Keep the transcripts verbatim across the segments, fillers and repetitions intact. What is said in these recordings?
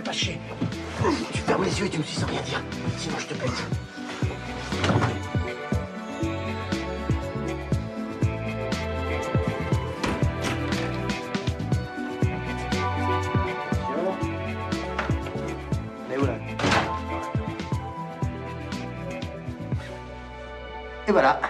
lâcher. Tu fermes les yeux et tu me suis sans rien dire. Sinon, je te bute. Et voilà.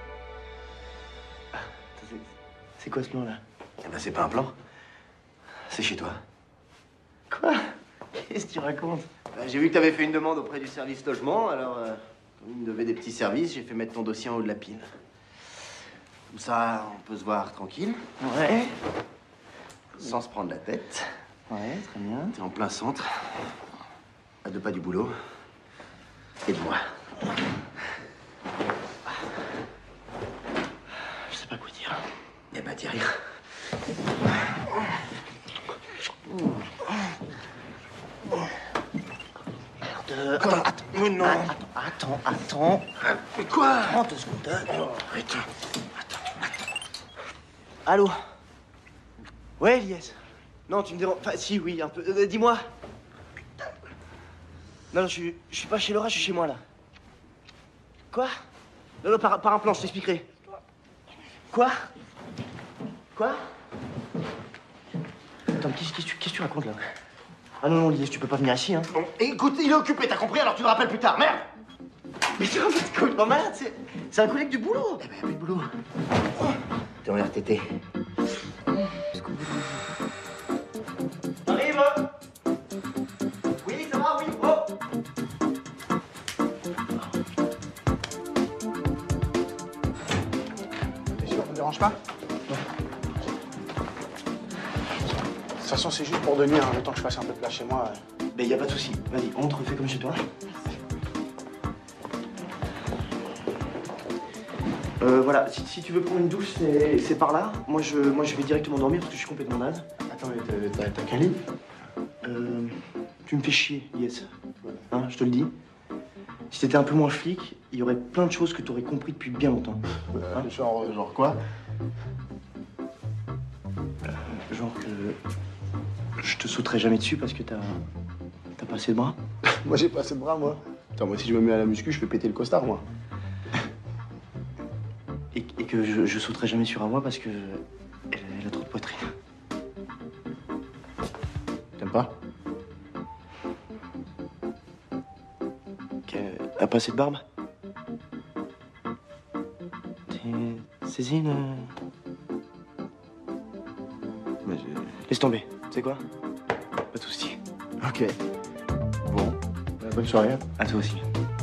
C'est quoi ce plan là? Eh ben c'est pas un plan. C'est chez toi. Quoi? Qu'est-ce que tu racontes? Ben, j'ai vu que t'avais fait une demande auprès du service logement, alors euh, comme il me devait des petits services, j'ai fait mettre ton dossier en haut de la pile. Comme ça, on peut se voir tranquille. Ouais. Sans se prendre la tête. Ouais, très bien. T'es en plein centre, à deux pas du boulot et de moi. Je sais pas quoi dire. Eh ben, dis rien. Merde. Attends, attends, mais non. Attends, attends, attends. Mais quoi? trente secondes. Oh, arrête. Attends, attends. Allô? Ouais, Elias. Non, tu me déranges. Enfin, si, oui, un peu. Euh, Dis-moi. Non, non, je suis, je suis pas chez Laura, je suis chez moi, là. Quoi? Non, non, par, par un plan, je t'expliquerai. Quoi? Quoi? Attends, qu'est-ce que tu, qu'est-ce que tu racontes, là? Ah non, non, Elias, tu peux pas venir ici, hein. Bon, écoute, il est occupé, t'as compris? Alors tu le rappelles plus tard, merde! Mais tu vas te couper de malade, c'est... C'est un collègue du boulot. Eh ben, y'a plus de boulot. T'es en R T T. Arrive! Oui, ça va, oui, oh! T'es sûr, ça te dérange pas? Non. De toute façon, c'est juste pour de nuit, hein, le temps que je fasse un peu de place chez moi. euh. Ben, y a pas de souci. Vas-y, on te refait comme chez toi. Euh, voilà, si, si tu veux prendre une douche, c'est c'est par là. Moi je, moi, je vais directement dormir parce que je suis complètement naze. Attends, mais t'as- t'as t'as qu'un lit? Euh, tu me fais chier, yes. Hein, je te le dis. Si t'étais un peu moins flic, il y aurait plein de choses que t'aurais compris depuis bien longtemps. Euh, Hein? genre, euh, genre quoi? Genre que je te sauterai jamais dessus parce que t'as t'as pas assez de bras. Moi, j'ai pas assez de bras, moi. Attends, moi, si je me mets à la muscu, je fais péter le costard, moi. Et, et que je, je sauterai jamais sur un moi parce que elle, elle a trop de poitrine. T'aimes pas? Qu'elle a pas assez de barbe. T'es Cézine euh... Mais je- Laisse tomber, tu sais quoi? Pas de soucis. Ok. Bon. Bonne soirée. À toi aussi.